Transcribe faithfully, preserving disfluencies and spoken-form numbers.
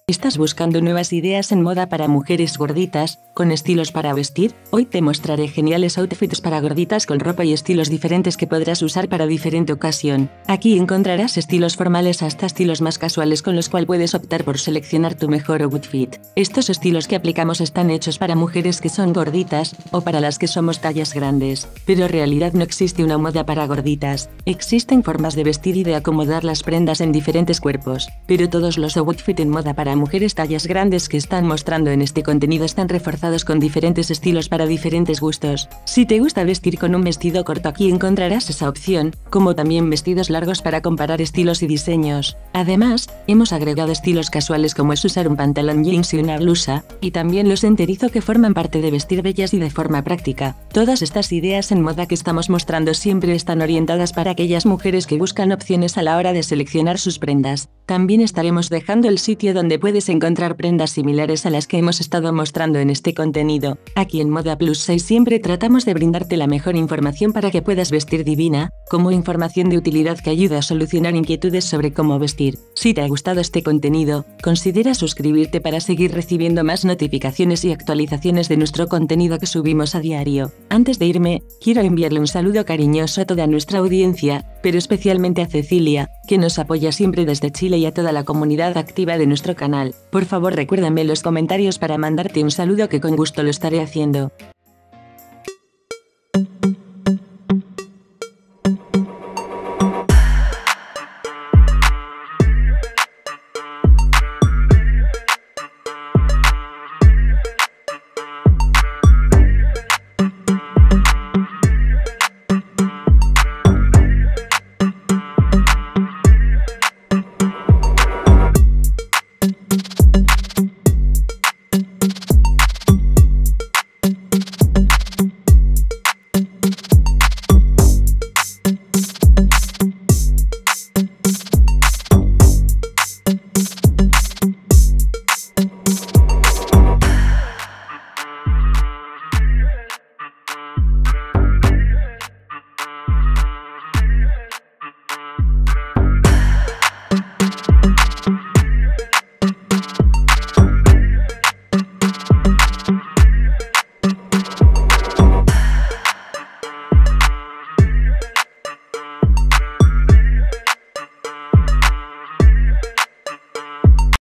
¿Estás buscando nuevas ideas en moda para mujeres gorditas, con estilos para vestir? Hoy te mostraré geniales outfits para gorditas con ropa y estilos diferentes que podrás usar para diferente ocasión. Aquí encontrarás estilos formales hasta estilos más casuales con los cuales puedes optar por seleccionar tu mejor outfit. Estos estilos que aplicamos están hechos para mujeres que son gorditas, o para las que somos tallas grandes. Pero en realidad no existe una moda para gorditas. Existen formas de vestir y de acomodar las prendas en diferentes cuerpos. Pero todos los outfits en moda para mujeres tallas grandes que están mostrando en este contenido están reforzados con diferentes estilos para diferentes gustos. Si te gusta vestir con un vestido corto, aquí encontrarás esa opción, como también vestidos largos para comparar estilos y diseños. Además, hemos agregado estilos casuales como es usar un pantalón jeans y una blusa, y también los enterizo que forman parte de vestir bellas y de forma práctica. Todas estas ideas en moda que estamos mostrando siempre están orientadas para aquellas mujeres que buscan opciones a la hora de seleccionar sus prendas. También estaremos dejando el sitio donde puedes encontrar prendas similares a las que hemos estado mostrando en este contenido. Aquí en Moda Plus seis siempre tratamos de brindarte la mejor información para que puedas vestir divina, como información de utilidad que ayuda a solucionar inquietudes sobre cómo vestir. Si te ha gustado este contenido, considera suscribirte para seguir recibiendo más notificaciones y actualizaciones de nuestro contenido que subimos a diario. Antes de irme, quiero enviarle un saludo cariñoso a toda nuestra audiencia, pero especialmente a Cecilia, que nos apoya siempre desde Chile, y a toda la comunidad activa de nuestro canal. Por favor, recuérdame en los comentarios para mandarte un saludo, que con gusto lo estaré haciendo.